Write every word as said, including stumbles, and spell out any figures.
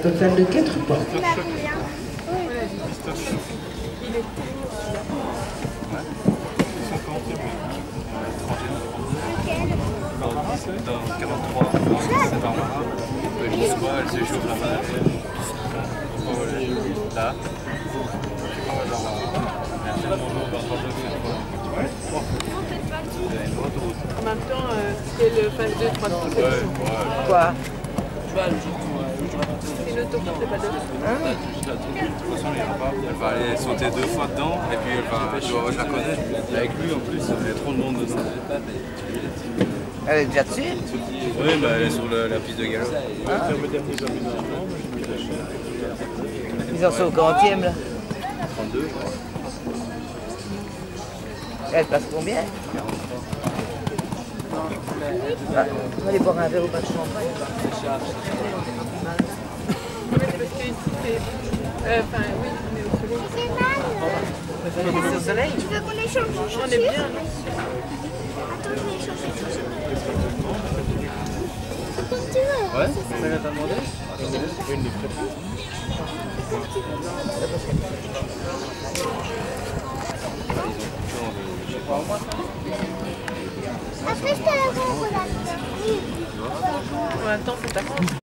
total de quatre portes. Il a combien? Il est dans quarante-trois, c'est par là. Jusqu'à elle séjourne là-bas. Là. En même temps, euh, c'est le phase deux, trois cents. Ouais, ouais. Quoi? C'est une autoroute, c'est pas deux. Hein? De toute façon, il y a pas. Elle va aller sauter deux fois dedans et puis elle va. Je, dois, je la connais. Avec lui en plus, il y a trop de monde dedans. Elle est déjà dessus? Oui, bah, elle est sur le, la piste de galop. Ah. Ils en sont au quantième là? trente-deux. Elle passe combien? Ah, on va aller boire un verre au bar de champagne. Mais c'est parce que ici, c'est. Euh, Enfin, oui, on est au soleil. C'est mal. C'est au soleil? Tu veux qu'on échange les chaussures? On est bien, non? Attends, je vais échanger les chaussures. Comme tu veux. Ouais, c'est ça que t'as demandé? Une des Après, je te la rends. En même temps, c'est ta